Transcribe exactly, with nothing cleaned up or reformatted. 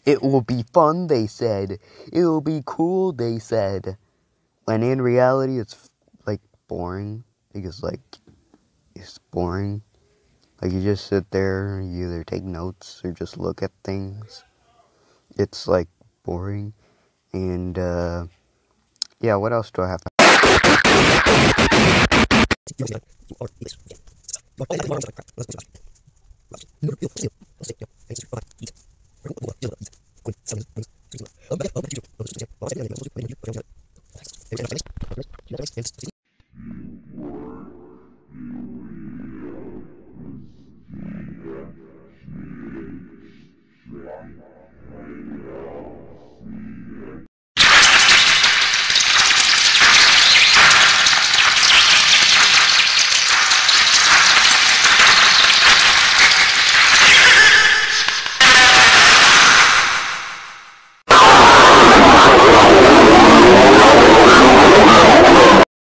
It will be fun, they said. It will be cool, they said. When in reality, it's, like, boring. Because, like, it's boring. Like, you just sit there, you either take notes or just look at things. It's, like, boring. And, uh, yeah, what else do I have to...